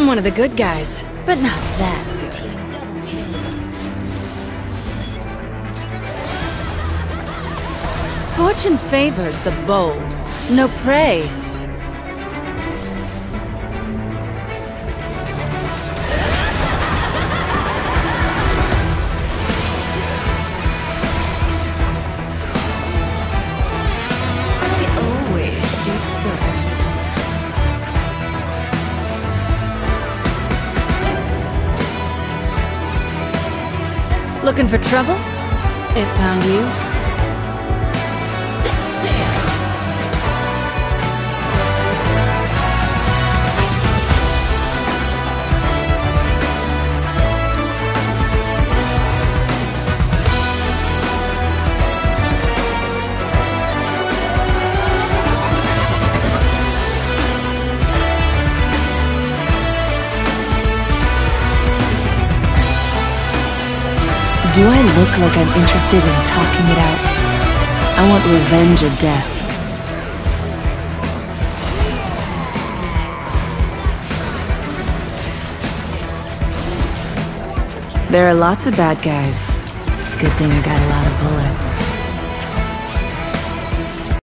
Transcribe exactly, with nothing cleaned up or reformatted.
I'm one of the good guys, but not that good. Fortune favors the bold. No prey. Looking for trouble? It found you. Set sail! Do I look like I'm interested in talking it out? I want revenge or death. There are lots of bad guys. Good thing I got a lot of bullets.